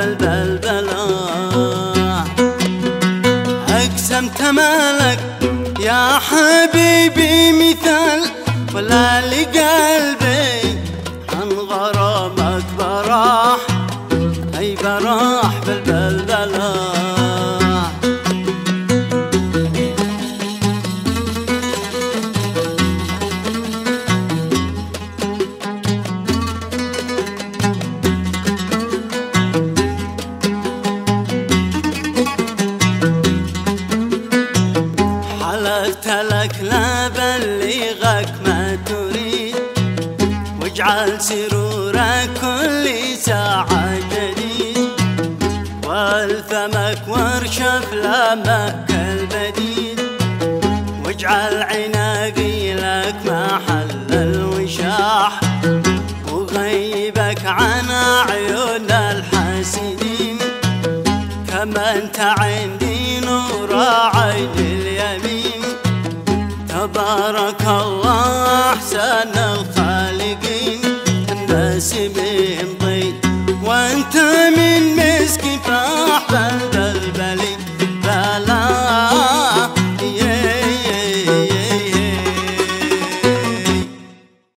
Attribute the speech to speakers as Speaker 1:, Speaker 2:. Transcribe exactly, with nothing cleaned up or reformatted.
Speaker 1: بالبلبلة. أقسمت مالك يا حبيبي مثال ولا لقلبي عن غرامك براح، أي براح بالبلبلة. حلفت لك لا بلغك ما تريد، واجعل سرورك كل ساعة جديد، والثمك وارشف لامك البديد، واجعل عناقي لك محل الوشاح، وغيبك عن عيون الحاسدين. كما انت عندي نور عين اليمين، تبارك الله أحسن